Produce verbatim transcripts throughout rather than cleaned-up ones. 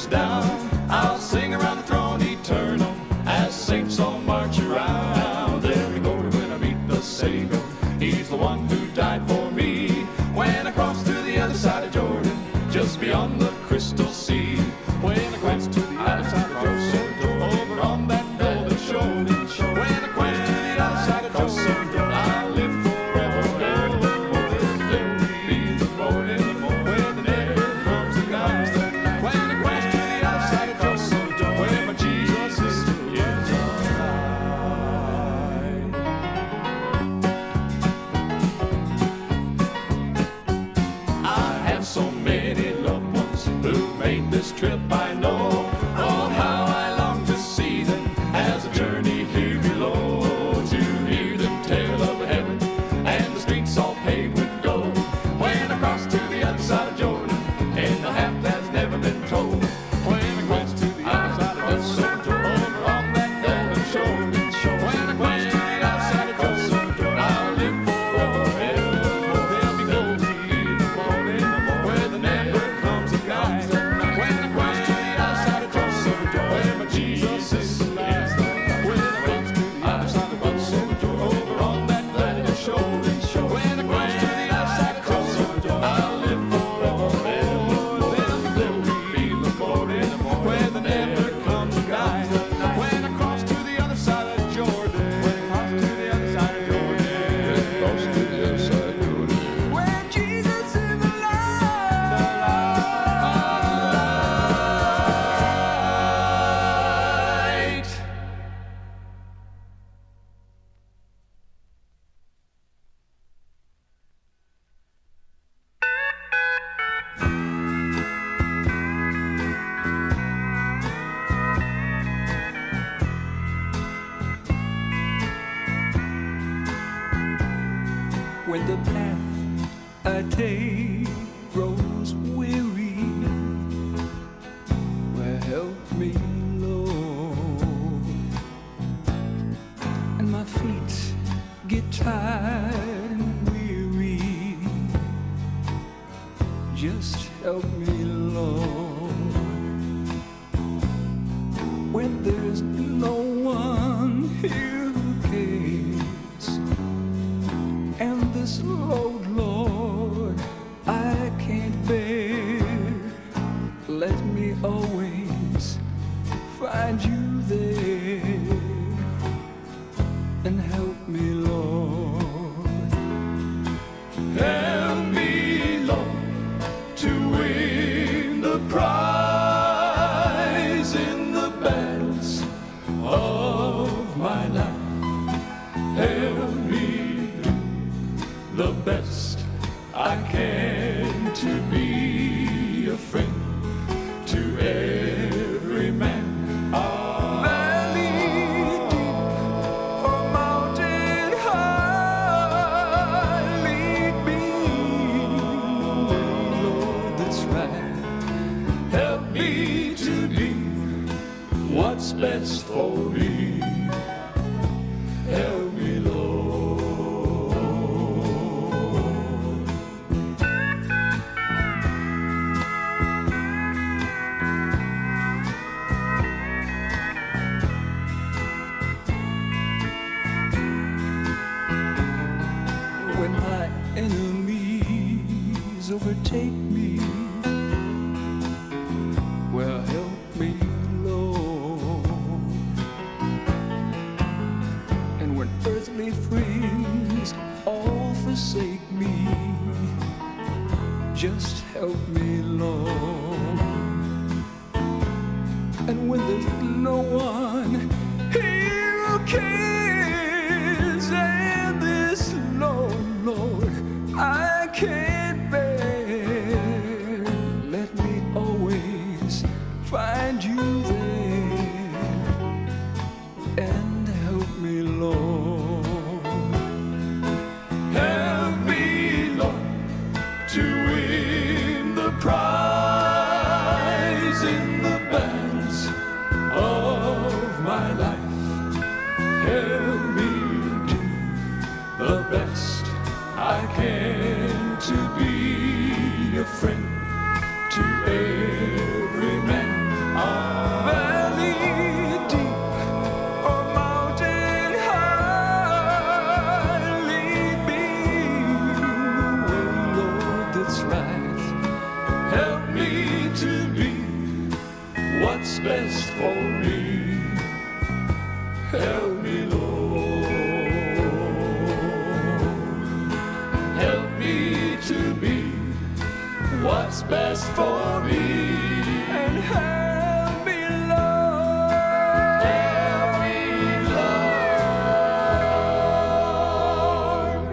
down. I'll sing around the throne eternal as saints all march around. There we go when I meet the Savior. He's the one who died for me. When I cross to the other side of Jordan, just beyond the crystal sea. When I cross to the other side of Jordan, over on that golden shore. When I cross to the other side of Jordan, I'll live forever. There will be the morning when the never comes the night. When I cross to the other side of Jordan, where my Jesus is so many loved ones who made this trip, I know. Oh, how I long to see them as I journey here below, to hear them tell of heaven and the streets all paved with gold. When I cross to the other side of Jordan, and the half that's never been told. When I cross to the other side of Jordan, over on that golden shore. When I cross to the other side of Jordan, I'll live forever. There'll be gold in the morning where the never comes a guide. When I cross to the other side of Jordan, where my Jesus is lies. When I cross to the other side of Jordan, over on that golden shore. When I cross to the other side of Jordan, I'll live forever. There'll be the morning where the never comes a guide. When I cross to the other side of Jordan, when I cross to the other side of Jordan, cross to the other side of Jordan, where Jesus is when the path I take grows weary, well, help me, Lord. And my feet get tired and weary, just help me, Lord. When there's no one here who cares, and this load, Lord, I can't bear, let me always find you there, and help me, Lord. help me, Lord, to win the prize in the battles of my life. Help me do the best I can to be a friend to every man. Valley deep or mountain high, lead me, Lord, that's right. Help me to be what's best for me. Help me, Lord. When my enemies overtake me, well, help me, Lord. And when earthly friends all forsake me, just help me, Lord. And when there's no one here who cares, and this load, Lord, I can't bear, let me always find you there, and help me, Lord. Help me, Lord, to win the prize in the battles of my life. Help me do the best I can to be a friend to every man. me, Lord. Help me to be what's best for me. And help me, Lord. Help me, Lord.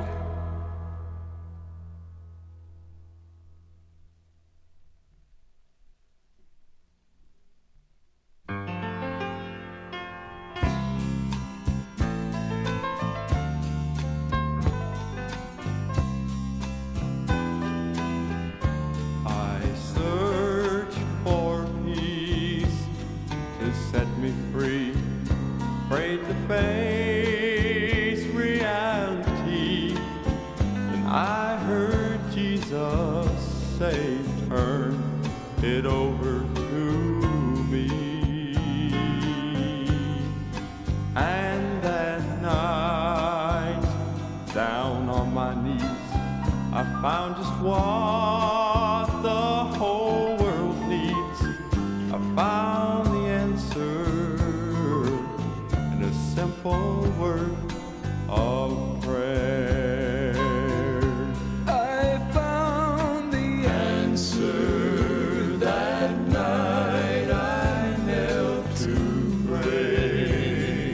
I search for peace to set me free, afraid to face reality. And I heard Jesus say, turn it over to me. And that night, down on my knees, I found just what the whole world needs. I found the answer in a simple word of prayer. I found the Answer that night I knelt to pray.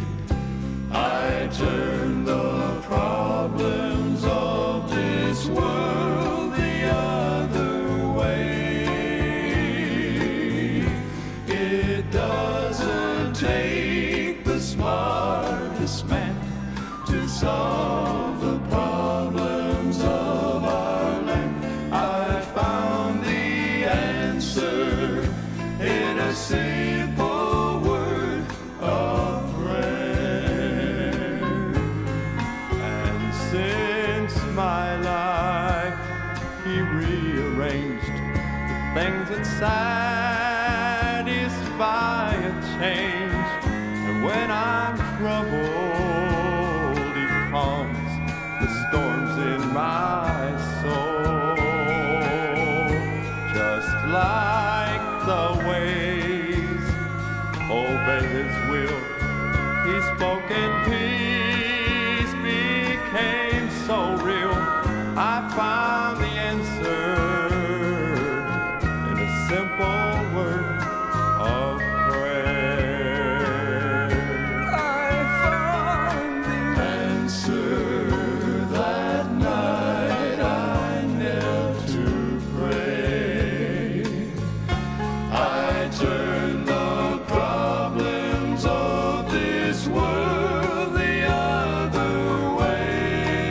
I turned the problems of this world the other way. It doesn't take the smartest man to solve the problems of our land. I found the answer in a simple word of prayer. And since my life He rearranged the things that satisfy a change. And when I'm troubled, He calms the storms in my soul. Just like the waves obey His will, He spoke and peace became so real. I found the answer in a simple word of prayer. I found the Answer that night I knelt to pray. I turned the problems of this world the other way.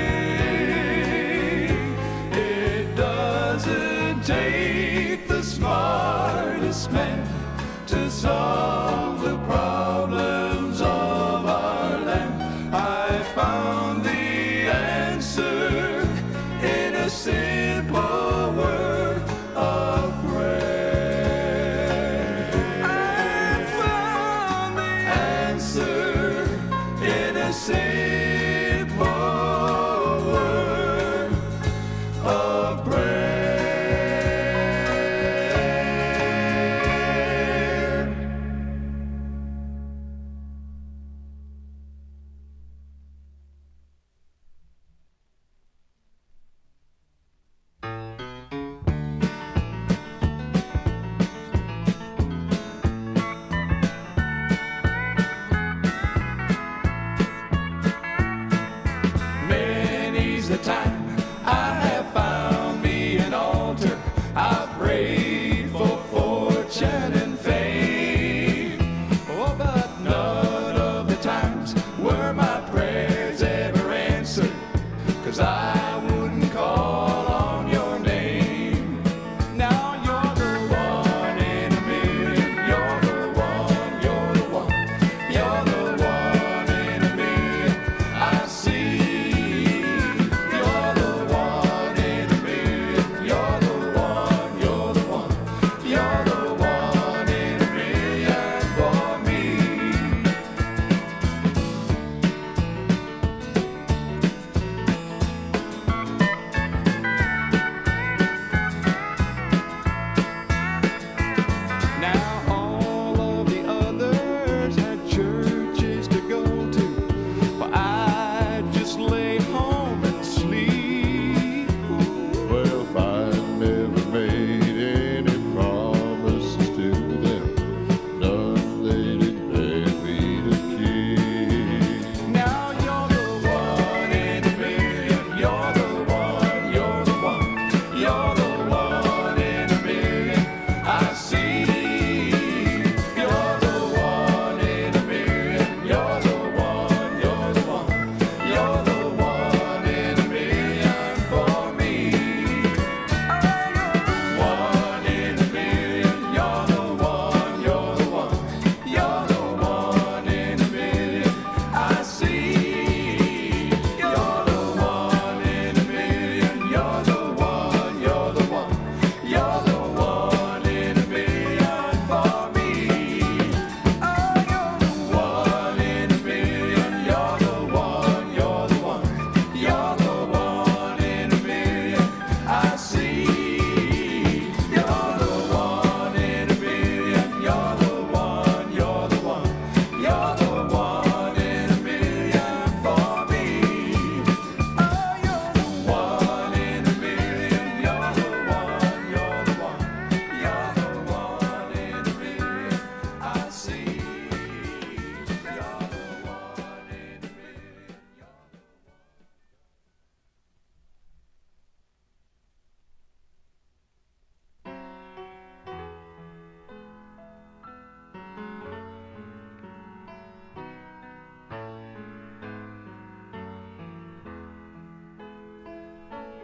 It doesn't take the smartest man to solve the problems of our land. I found the answer in a simple word of prayer. I found the Answer in a simple word of prayer.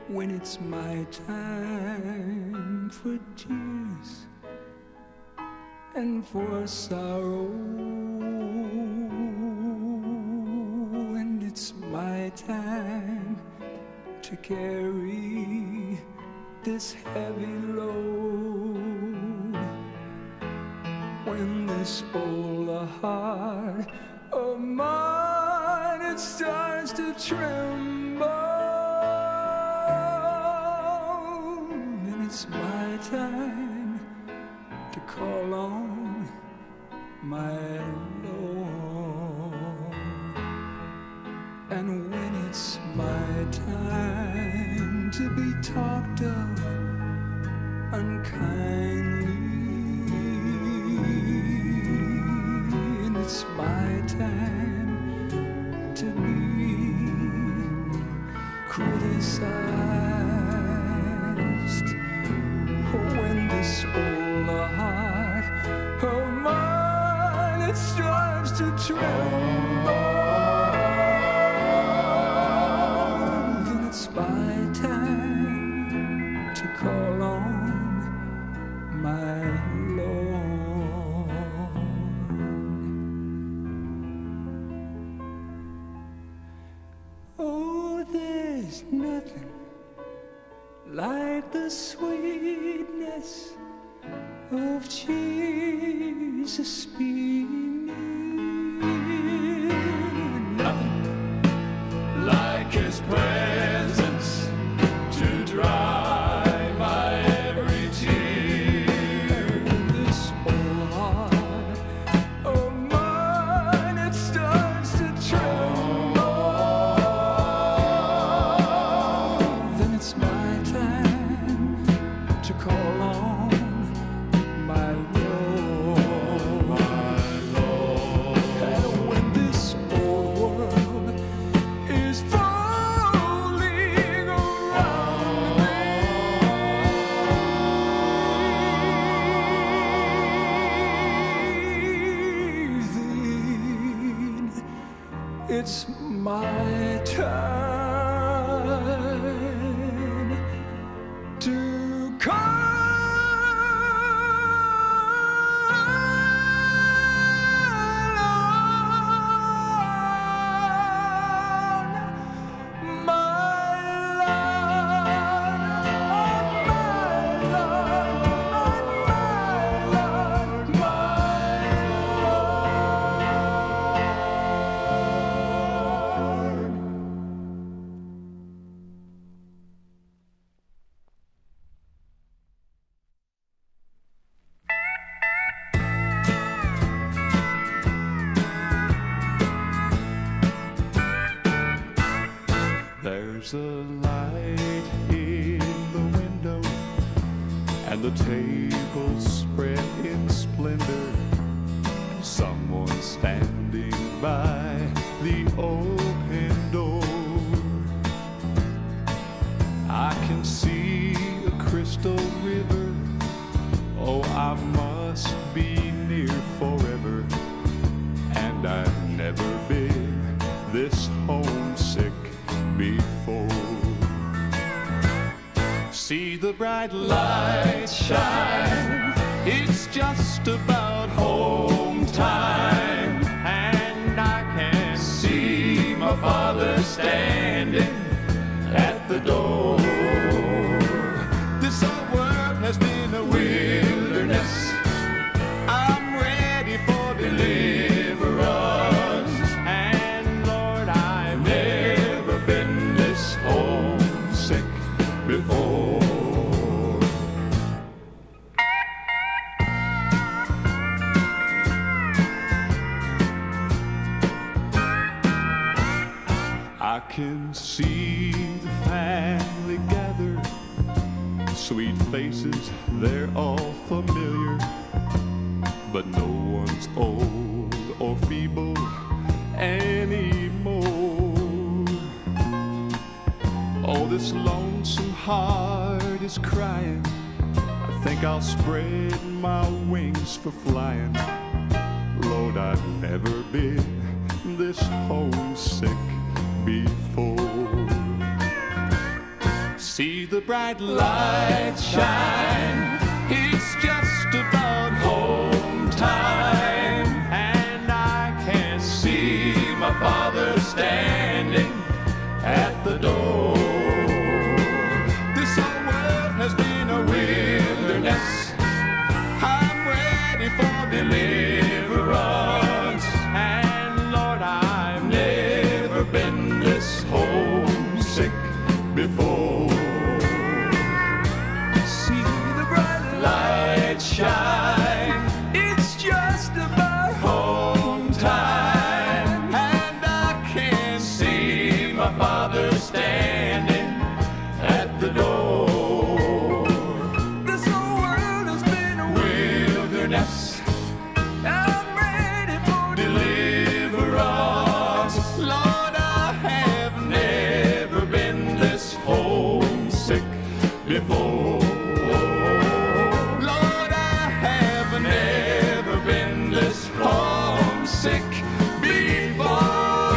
when it's my time for tears and for sorrow, and it's my time to carry this heavy load, when this old heart of mine, it starts to tremble, and it's my time to call on my Lord. And when it's my time to be talked of unkindly, and it's my time to be criticized, when this old heart of mine, it starts to tremble, then it's my time to call on my Lord. Oh, there's nothing like the sweetness of Jesus being near. Nothing like His presence to dry my every tear. When this old heart of mine, it starts to tremble, then it's my time to call on my Lord. My Lord. And when this old world is falling around me, then it's my time to call on my Lord, my Lord, my Lord, my Lord. There's a light in the window, and the table spread in splendor. Someone standing by the open door. I can see a crystal river. Oh, I must be near forever. And I've never been this homesick before. See the bright light shine, it's just about home time, and I can see my father standing at the door. This old world has been a wilderness. I'm ready for deliverance, and Lord, I've never been this homesick before. I can see the family gather, sweet faces, they're all familiar, but no one's old or feeble anymore. Oh, this lonesome heart is crying. I think I'll spread my wings for flying. Lord, I've never been this homesick before. see the bright light shine. It's just about home time, and I can see my Father standing at the door. This whole world has been a wilderness. I'm ready for deliverance, and Lord, I've never been this homesick before. See the bright light shine. It's just about home time, and I can see my Father standing at the door. This whole world has been a wilderness. I'm ready for deliverance. Lord, I have never been this homesick before. Lord, I have never been this homesick before.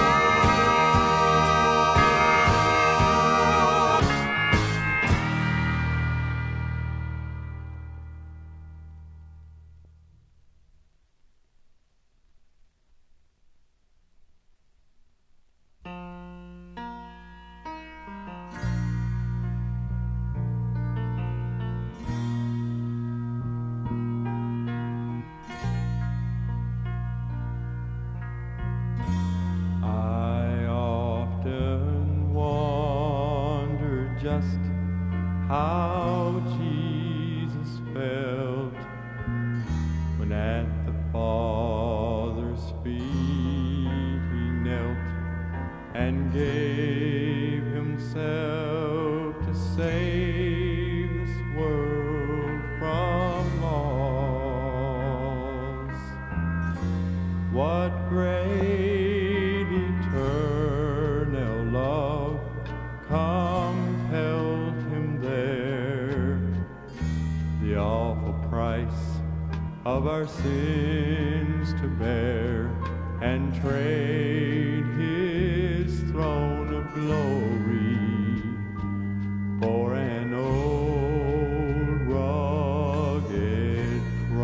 I often wonder just how Jesus felt when at the Father's feet he knelt and gave himself to save this world from loss. What great eternal love compelled him there, the awful price of our sins to bear, and trade his throne of glory for an old rugged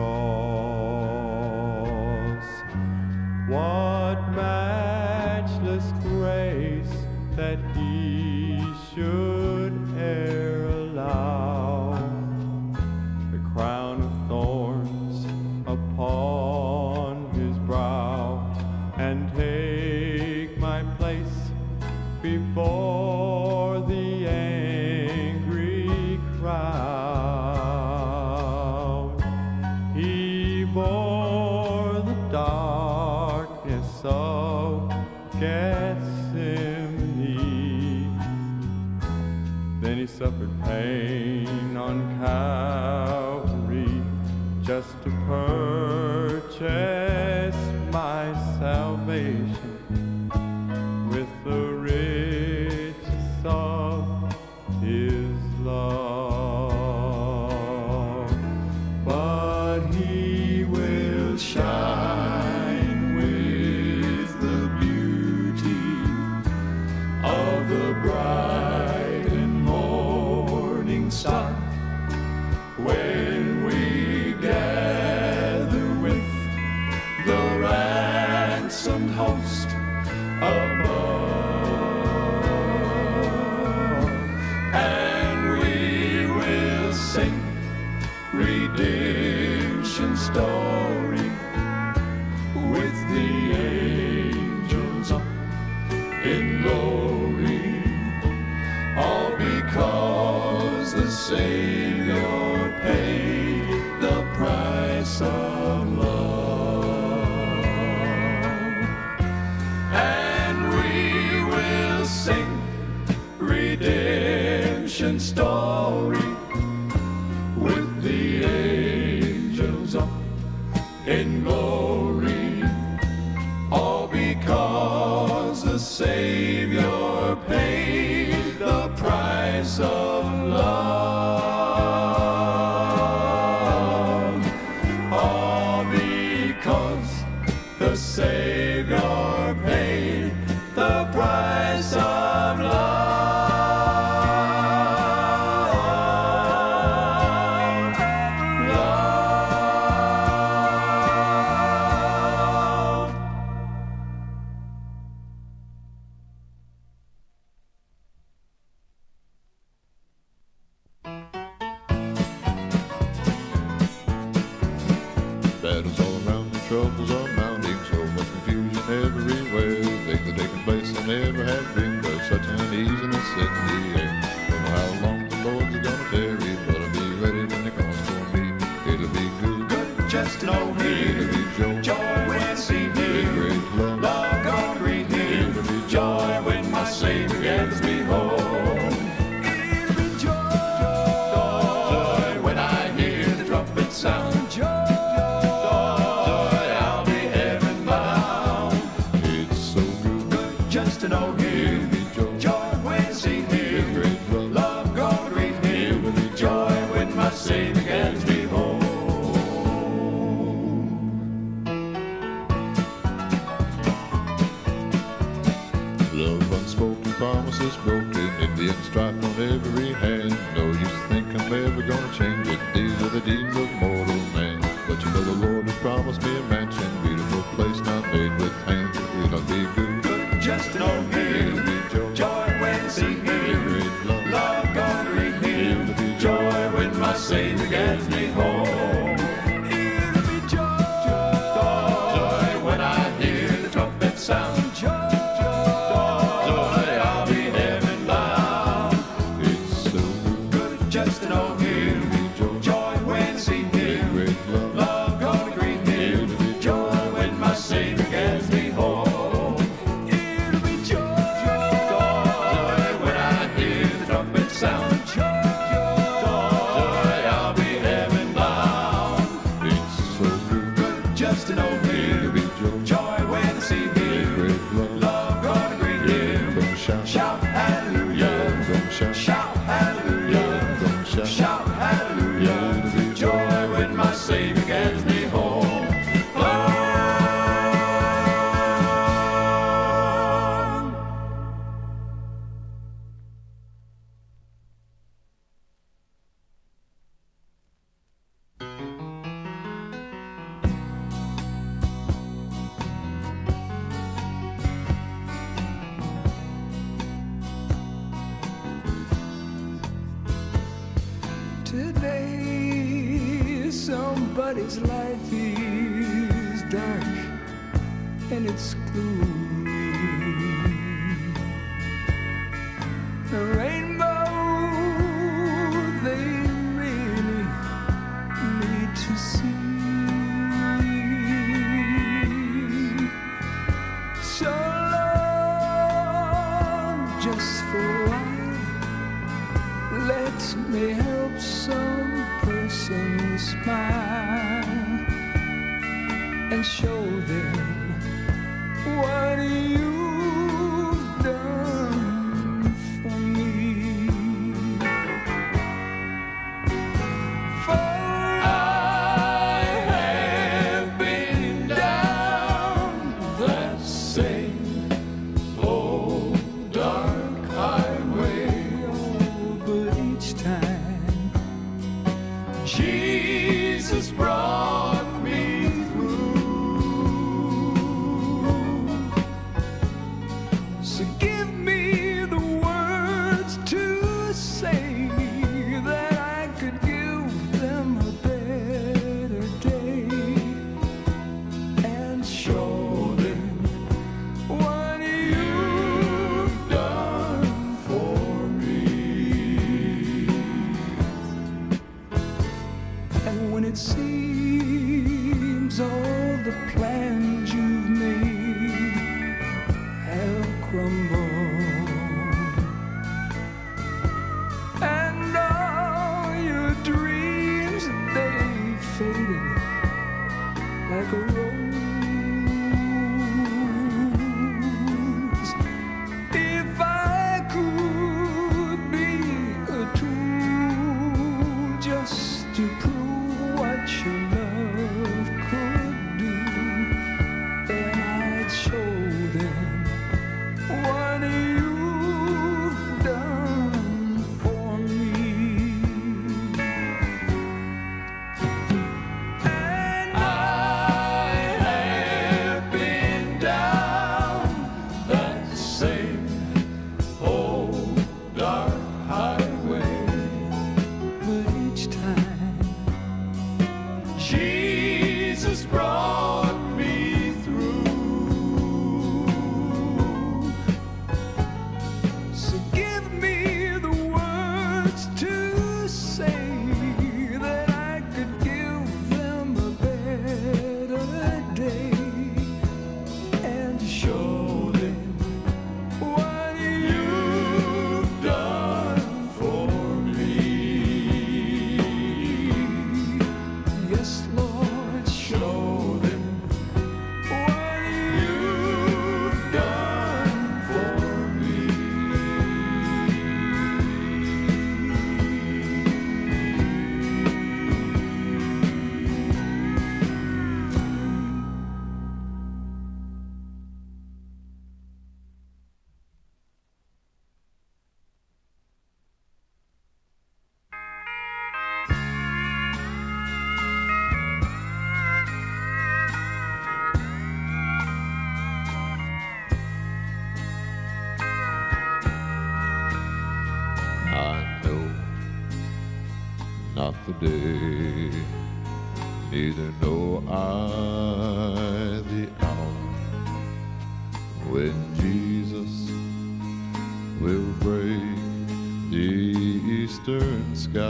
cross. What matchless grace that he should e'er allow the crown of thorns upon his brow, and take my place before the angry crowd. He bore the darkness of Gethsemane, then he suffered pain on Calvary just to purchase my salvation with the riches of his love. But he will shine with the beauty of the bright and morning star when we gather with the ransomed host above, and we will sing redemption's story with the angels up in glory, all because the Savior paid the price of love. And we will sing redemption's story with the angels up in glory, all because the Savior paid the price of love. All because the Savior paid the price of love. troubles are mounting, so much confusion everywhere. Things are taking place I never have dreamed of, such uneasiness in the air. Don't know how long the Lord's gonna tarry, but I'll be ready when He comes for me. It'll be good, Good just to know Him. it'll be joy, Joy when I see it'll be Him. great love, Love gonna greet Him. it'll be Joy when my Savior gets me home. It'll be joy, Joy when I hear the trumpet sound. joy, Joy, I'll be heaven bound. It's so good, Good just to know Him. it'll be joy, Joy when I see it'll be Him. great love, Love gonna greet Him. it'll be Joy when my Savior gets me home. love unspoken, promises broken, Indian strife on every hand. No use to think I'm ever gonna change it. These are the deeds of mortal man. But you know the Lord has promised me a mansion, beautiful place not made with hands. It'll be good, Good just to know it'll Him. be joy, Joy when I see it'll be Him. great love, Love gonna greet Him. it'll be joy, Joy when my Savior gets me home. it'll be joy, Joy when I hear the trumpet sound. joy, Joy, I'll be heaven bound. it's so good, Good just to know Him. it'll be joy, Joy when I see Him. great love, Love gonna greet Him. it'll be Joy when my Savior gets me home. it'll be joy, Joy when I hear the trumpet sound. joy, Joy, I'll be heaven bound. it's so good, Good just to know it'll Him. be joy, Joy when I see Him. great love, Love gonna greet Him. gonna shout, Shout hallelujah. gonna shout, Shout hallelujah. gonna shout, Shout hallelujah. Joy when my Savior gets me home. Home. Today, somebody's life is dark and it's gloomy. A rainbow they really need to see. So long, just for a while, let me help some person smile and show them what you've done for me. For I have been down that same old dark highway. but each time Jesus brought me through. So give me the words to say that I could give them a better day and show them what you've done for me. And when it seems all the plans you've made have crumbled, I know not the day, neither know I the hour when Jesus will break the eastern sky.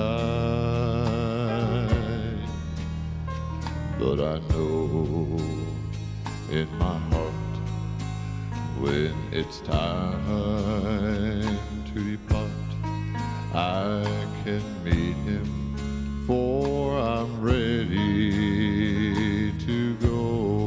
But I know in my heart when it's time to depart, I can meet him, for I'm ready to go.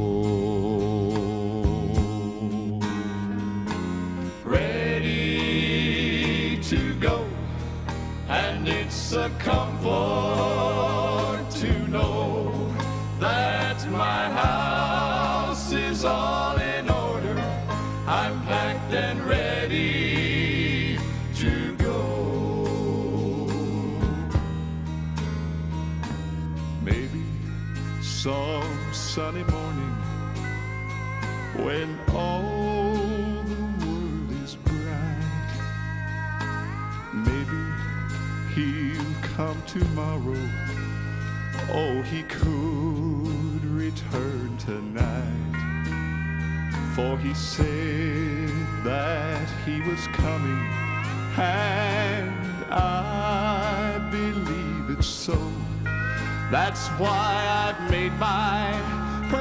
Ready to go, and it's a comfort to know that my house is all in order. I'm packed and ready to go. Maybe some sunny morning when all the world is bright, maybe he'll come tomorrow. Oh, he could return tonight, for he said that he was coming, and I believe it's so. That's why I've made my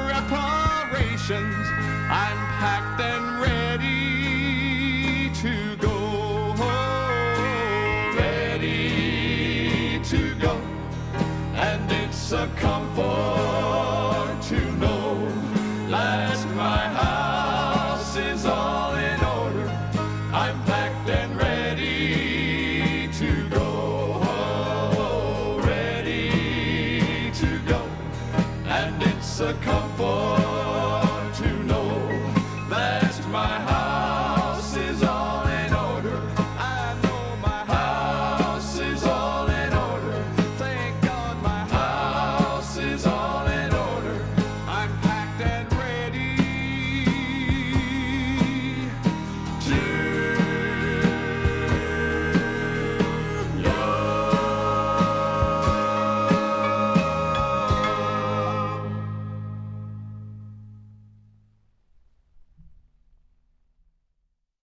preparations. I'm packed and ready to